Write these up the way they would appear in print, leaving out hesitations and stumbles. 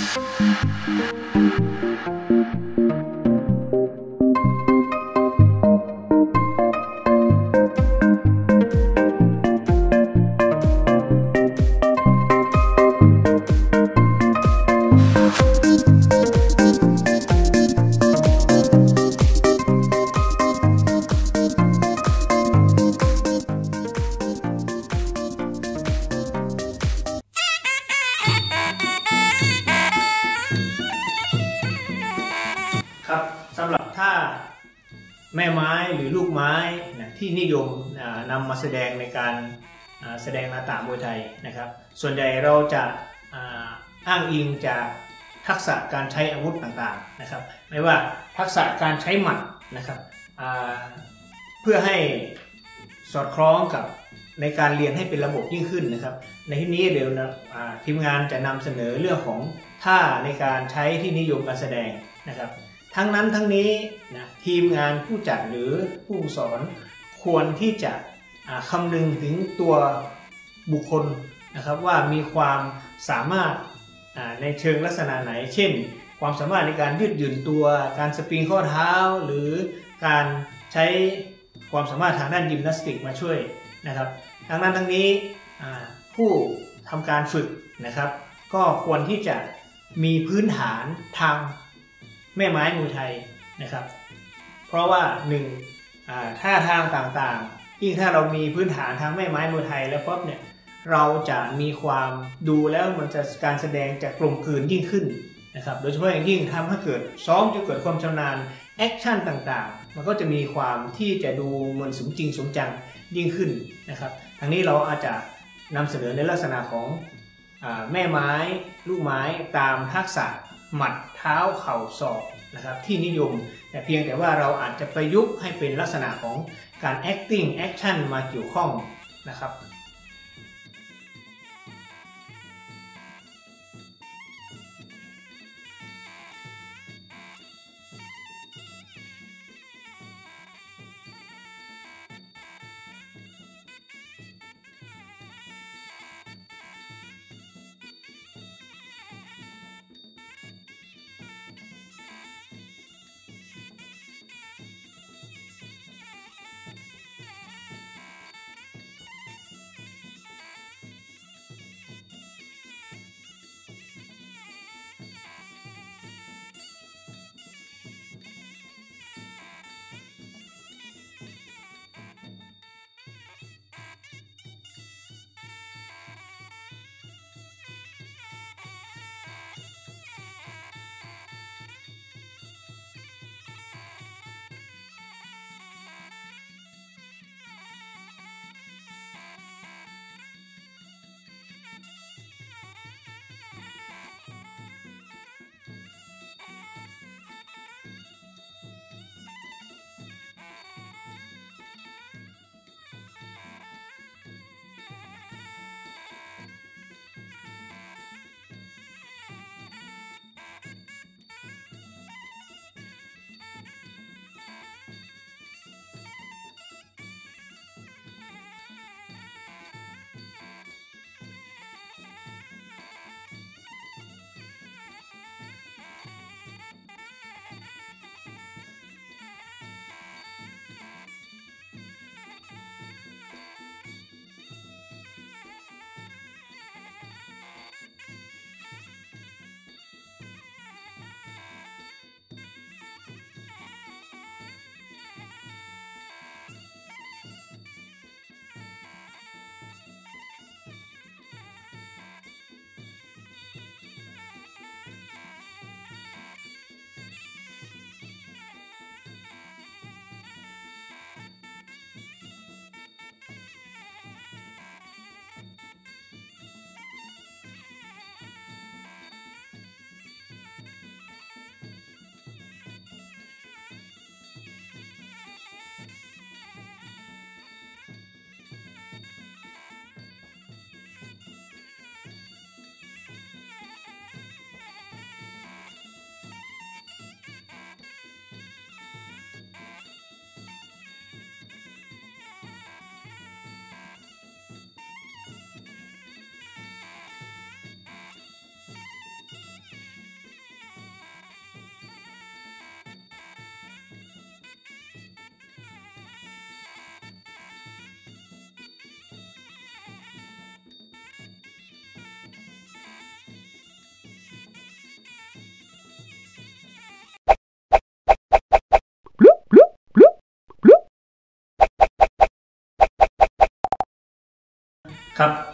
ครับสำหรับท่าแม่ไม้หรือลูกไม้นะที่นิยมนำมาแสดงในการแสดงนาฏมวยไทยนะครับส่วนใหญ่เราจะอ้างอิงจากทักษะการใช้อาวุธต่างๆนะครับไม่ว่าทักษะการใช้หมัดนะครับเพื่อให้สอดคล้องกับในการเรียนให้เป็นระบบยิ่งขึ้นนะครับในที่นี้เดี๋ยวทีมงานจะนำเสนอเรื่องของท่าในการใช้ที่นิยมการแสดงนะครับทั้งนั้นทั้งนี้นะทีมงานผู้จัดหรือผู้สอนควรที่จะคำนึงถึงตัวบุคคลนะครับว่ามีความสามารถในเชิงลักษณะไหนเช่นความสามารถในการยืดหยุ่นตัวการสปริงข้อเท้าหรือการใช้ความสามารถทางด้านยิมนาสติกมาช่วยนะครับทั้งนั้นทั้งนี้ผู้ทำการฝึกนะครับก็ควรที่จะมีพื้นฐานทางแม่ไม้มวยไทยนะครับเพราะว่าท่าทางต่างๆยิ่งถ้าเรามีพื้นฐานทางแม่ไม้มวยไทยแล้วปุ๊บเนี่ยเราจะมีความดูแล้วมันจะการแสดงจะกลมกลืนยิ่งขึ้นนะครับโดยเฉพาะอย่างยิ่งทำให้เกิดซ้อมจนเกิดความชำนาญแอคชั่นต่างๆมันก็จะมีความที่จะดูเหมือนสมจริงสมจังยิ่งขึ้นนะครับทางนี้เราอาจจะนำเสนอในลักษณะของแม่ไม้ลูกไม้ตามทักษะหมัดเท้าเข่าศอกนะครับที่นิยมแต่เพียงแต่ว่าเราอาจจะประยุกต์ให้เป็นลักษณะของการ acting action มาเกี่ยวข้องนะครับ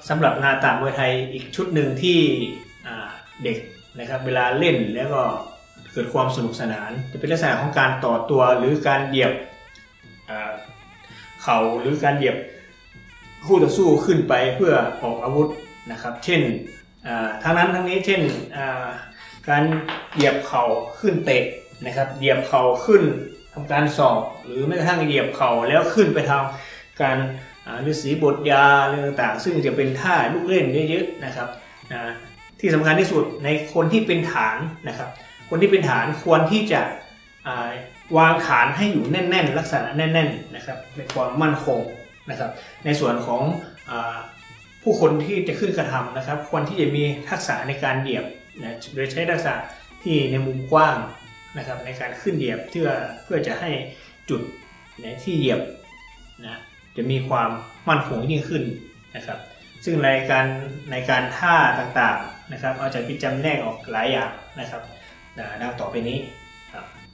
สำหรับนาต่างมวยไทยอีกชุดหนึ่งที่เด็กนะครับเวลาเล่นแล้วก็เกิดความสนุกสนานจะเป็นลักษณะของการต่อตัวหรือการเหยียบเข่าหรือการเหยียบคู่ต่อสู้ขึ้นไปเพื่อออกอาวุธนะครับเช่นทั้งนั้นทั้งนี้เช่นการเหยียบเข่าขึ้นเตะนะครับเหยียบเข่าขึ้นทำการสอบหรือแม้กระทั่งเหยียบเข่าแล้วขึ้นไปทำการฤาษีบทยาเรื่องต่างๆซึ่งจะเป็นท่าลูกเล่นเยอะๆนะครับที่สำคัญที่สุดในคนที่เป็นฐานนะครับคนที่เป็นฐานควรที่จะวางฐานให้อยู่แน่นๆลักษณะแน่นๆนะครับเป็นความมั่นคงนะครับในส่วนของผู้คนที่จะขึ้นกระทำนะครับควรที่จะมีทักษะในการเหยียบนะโดยใช้ทักษะที่ในมุมกว้างนะครับในการขึ้นเหยียบเพื่อจะให้จุดที่เหยียบนะจะมีความมั่นคงยิ่งขึ้นนะครับซึ่งในการท่าต่างๆนะครับอาจจะพิจารณาแนกออกหลายอย่างนะครับดังต่อไปนี้ครับ